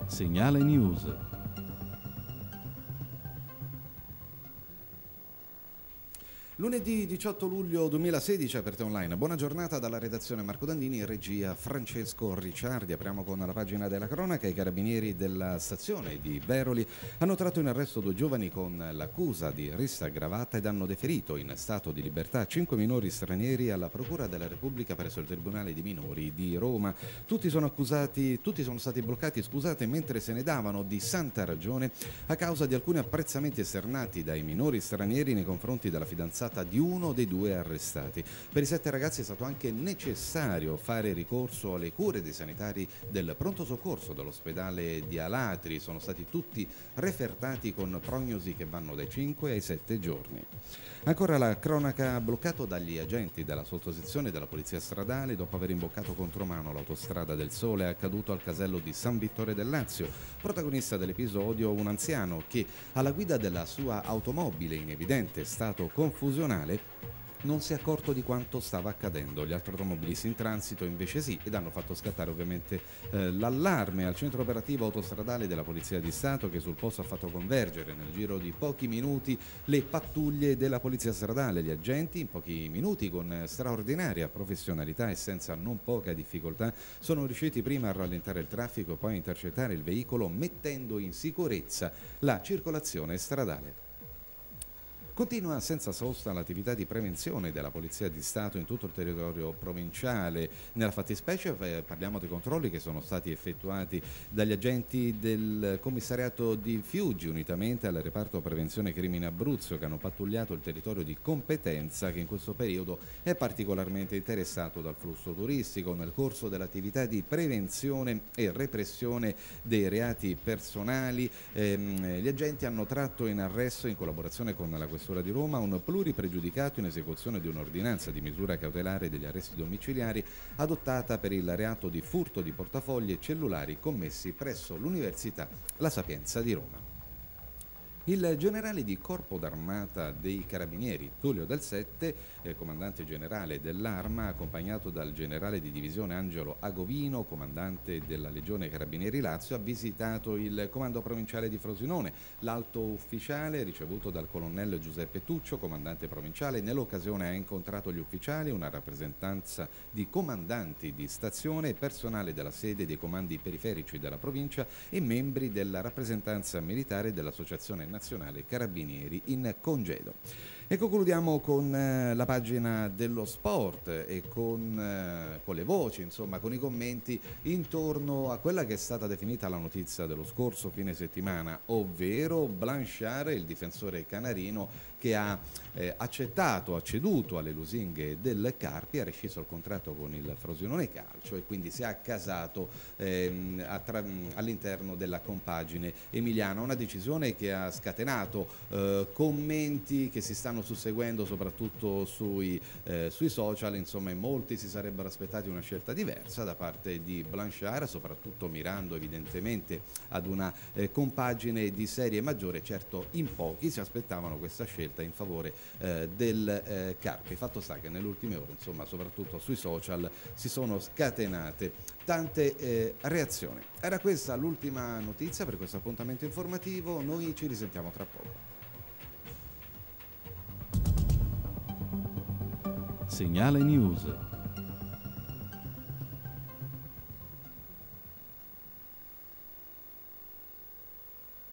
Segnale News. Lunedì 18 luglio 2016, aperte online. Buona giornata dalla redazione Marco Dandini, regia Francesco Ricciardi. Apriamo con la pagina della cronaca. I carabinieri della stazione di Veroli hanno tratto in arresto 2 giovani con l'accusa di rissa aggravata ed hanno deferito in stato di libertà 5 minori stranieri alla Procura della Repubblica presso il Tribunale di Minori di Roma. Tutti sono stati bloccati, mentre se ne davano di santa ragione a causa di alcuni apprezzamenti esternati dai minori stranieri nei confronti della fidanzata di uno dei 2 arrestati. Per i 7 ragazzi è stato anche necessario fare ricorso alle cure dei sanitari del pronto soccorso dell'ospedale di Alatri. Sono stati tutti refertati con prognosi che vanno dai 5 ai 7 giorni. Ancora la cronaca, bloccato dagli agenti della sottosezione della Polizia Stradale dopo aver imboccato contromano l'autostrada del Sole. È accaduto al casello di San Vittore del Lazio. Protagonista dell'episodio un anziano che alla guida della sua automobile in evidente stato confusionale non si è accorto di quanto stava accadendo. Gli altri automobilisti in transito invece sì, ed hanno fatto scattare ovviamente l'allarme al centro operativo autostradale della Polizia di Stato, che sul posto ha fatto convergere nel giro di pochi minuti le pattuglie della Polizia Stradale. Gli agenti in pochi minuti, con straordinaria professionalità e senza non poca difficoltà, sono riusciti prima a rallentare il traffico e poi a intercettare il veicolo, mettendo in sicurezza la circolazione stradale. Continua senza sosta l'attività di prevenzione della Polizia di Stato in tutto il territorio provinciale. Nella fattispecie parliamo dei controlli che sono stati effettuati dagli agenti del commissariato di Fiuggi unitamente al reparto prevenzione crimine Abruzzo, che hanno pattugliato il territorio di competenza, che in questo periodo è particolarmente interessato dal flusso turistico. Nel corso dell'attività di prevenzione e repressione dei reati personali, gli agenti hanno tratto in arresto, in collaborazione con la Questura di Roma, un pluripregiudicato in esecuzione di un'ordinanza di misura cautelare degli arresti domiciliari adottata per il reato di furto di portafogli e cellulari commessi presso l'Università La Sapienza di Roma. Il generale di Corpo d'Armata dei Carabinieri Tullio Del Sette, comandante generale dell'Arma, accompagnato dal generale di divisione Angelo Agovino, comandante della Legione Carabinieri Lazio, ha visitato il comando provinciale di Frosinone. L'alto ufficiale, ricevuto dal colonnello Giuseppe Tuccio, comandante provinciale, nell'occasione ha incontrato gli ufficiali, una rappresentanza di comandanti di stazione, personale della sede dei comandi periferici della provincia e membri della rappresentanza militare dell'Associazione Nazionale Carabinieri in congedo. E concludiamo con la pagina dello sport e con le voci, insomma, con i commenti intorno a quella che è stata definita la notizia dello scorso fine settimana, ovvero Blanchard, il difensore canarino, che ha ceduto alle lusinghe del Carpi, ha rescisso il contratto con il Frosinone Calcio e quindi si è accasato all'interno della compagine emiliana. Una decisione che ha scatenato commenti che si stanno susseguendo soprattutto sui social. Insomma, in molti si sarebbero aspettati una scelta diversa da parte di Blanchard, soprattutto mirando evidentemente ad una compagine di serie maggiore. Certo, in pochi si aspettavano questa scelta in favore del Carpi. Fatto sta che nelle ultime ore, insomma, soprattutto sui social si sono scatenate tante reazioni. Era questa l'ultima notizia per questo appuntamento informativo. Noi ci risentiamo tra poco. Segnale News.